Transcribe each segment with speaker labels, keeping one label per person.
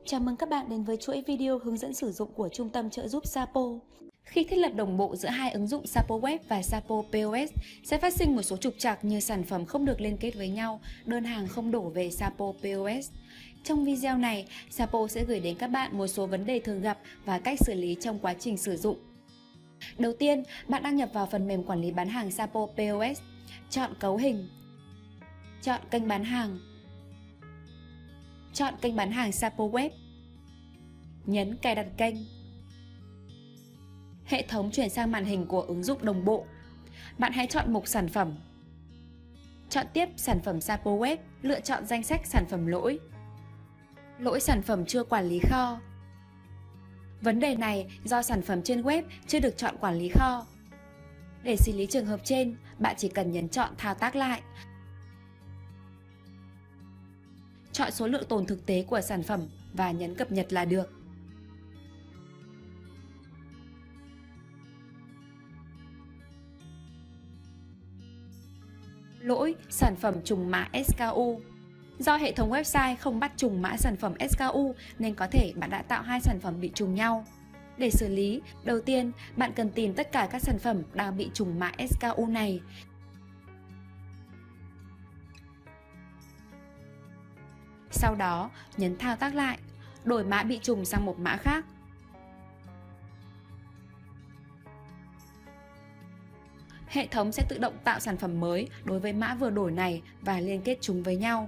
Speaker 1: Chào mừng các bạn đến với chuỗi video hướng dẫn sử dụng của Trung tâm trợ giúp Sapo. Khi thiết lập đồng bộ giữa hai ứng dụng Sapo Web và Sapo POS, sẽ phát sinh một số trục trặc như sản phẩm không được liên kết với nhau, đơn hàng không đổ về Sapo POS. Trong video này, Sapo sẽ gửi đến các bạn một số vấn đề thường gặp và cách xử lý trong quá trình sử dụng. Đầu tiên, bạn đăng nhập vào phần mềm quản lý bán hàng Sapo POS. Chọn cấu hình. Chọn kênh bán hàng. Chọn kênh bán hàng Sapo Web. Nhấn cài đặt kênh. Hệ thống chuyển sang màn hình của ứng dụng đồng bộ. Bạn hãy chọn mục sản phẩm. Chọn tiếp sản phẩm Sapo Web, lựa chọn danh sách sản phẩm lỗi. Lỗi sản phẩm chưa quản lý kho. Vấn đề này do sản phẩm trên web chưa được chọn quản lý kho. Để xử lý trường hợp trên, bạn chỉ cần nhấn chọn thao tác lại. Chọn số lượng tồn thực tế của sản phẩm và nhấn cập nhật là được. Lỗi sản phẩm trùng mã SKU. Do hệ thống website không bắt trùng mã sản phẩm SKU nên có thể bạn đã tạo hai sản phẩm bị trùng nhau. Để xử lý, đầu tiên bạn cần tìm tất cả các sản phẩm đang bị trùng mã SKU này. Sau đó, nhấn thao tác lại, đổi mã bị trùng sang một mã khác. Hệ thống sẽ tự động tạo sản phẩm mới đối với mã vừa đổi này và liên kết chúng với nhau.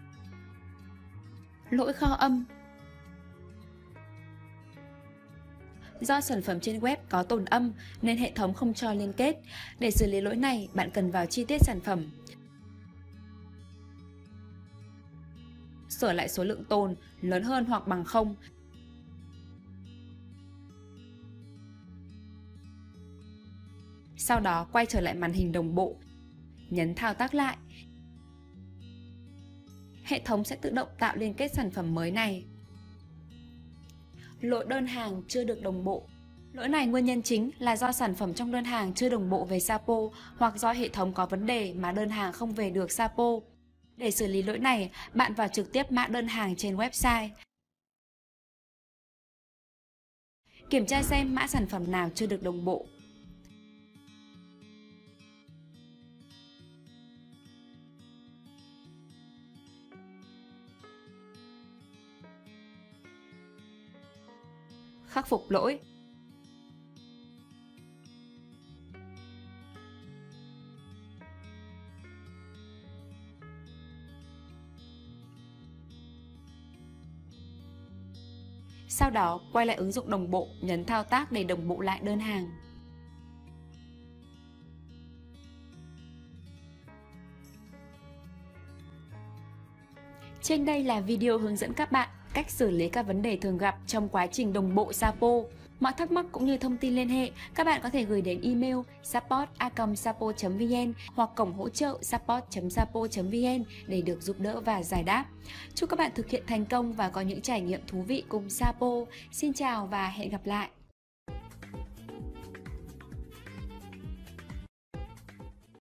Speaker 1: Lỗi kho âm. Do sản phẩm trên web có tồn âm nên hệ thống không cho liên kết. Để xử lý lỗi này, bạn cần vào chi tiết sản phẩm. Sửa lại số lượng tồn lớn hơn hoặc bằng 0. Sau đó quay trở lại màn hình đồng bộ. Nhấn thao tác lại. Hệ thống sẽ tự động tạo liên kết sản phẩm mới này. Lỗi đơn hàng chưa được đồng bộ. Lỗi này nguyên nhân chính là do sản phẩm trong đơn hàng chưa đồng bộ về Sapo hoặc do hệ thống có vấn đề mà đơn hàng không về được Sapo. Để xử lý lỗi này, bạn vào trực tiếp mã đơn hàng trên website. Kiểm tra xem mã sản phẩm nào chưa được đồng bộ. Khắc phục lỗi. Sau đó, quay lại ứng dụng đồng bộ, nhấn thao tác để đồng bộ lại đơn hàng. Trên đây là video hướng dẫn các bạn cách xử lý các vấn đề thường gặp trong quá trình đồng bộ Sapo. Mọi thắc mắc cũng như thông tin liên hệ, các bạn có thể gửi đến email support@sapo.vn hoặc cổng hỗ trợ support.sapo.vn để được giúp đỡ và giải đáp. Chúc các bạn thực hiện thành công và có những trải nghiệm thú vị cùng Sapo. Xin chào và hẹn gặp lại!